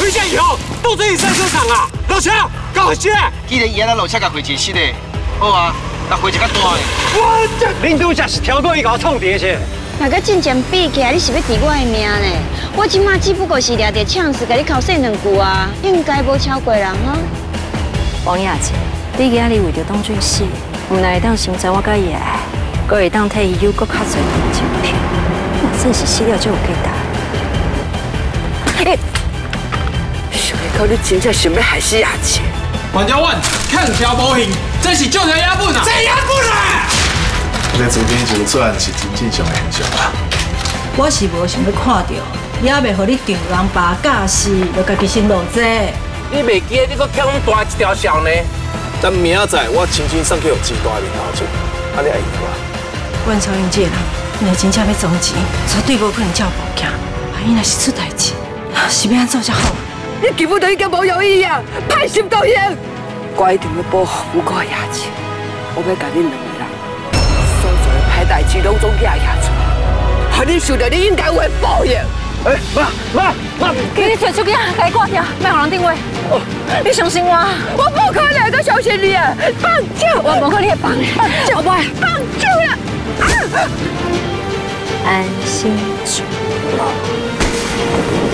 回家以后都准你上车场啊！老强，搞回去！ 既然爷咱落车甲回一室的，好啊，那回一较大的。 我这领导才是挑过伊甲我创碟去。 若个真正比起来，你是要治我的命呢？我即马只不过是掠着呛死，甲你考说2句啊，应该无超过人哈。 王雅姐，你今日为着董俊死，唔但会当承载我甲伊的爱，阁会当替伊有搁较侪同情片，那真是死了就有价值。 想要到你真正想要害死雅姐？ 黄家万看条无形，这是救人押本啊！这押本啊！ 这昨天这个作案是真正上的现象啊！ 我是无想要看到，也未互你丈人把假死，就家己先落座。 你袂记得你搁欠我大一条绳呢？ 等明仔载我亲身送去互指大面头前，安尼会用啊？ 阮超英这人，若真正要总钱，绝对无可能照报警。伊若是出代志，是要安怎才好？ 你根本就已经无有意啊，歹心都行。我一定要保护我的雅姐，我要甲恁2个人，所有的歹代志拢总压出来，互你受到你应该有的报应。 妈，给你摕手机，甲伊挂掉，莫互人定位。你相信我， 我不可能搁相信你啊！放手！ 我无可能会放你，好不好？ 放手啦！ 安心住。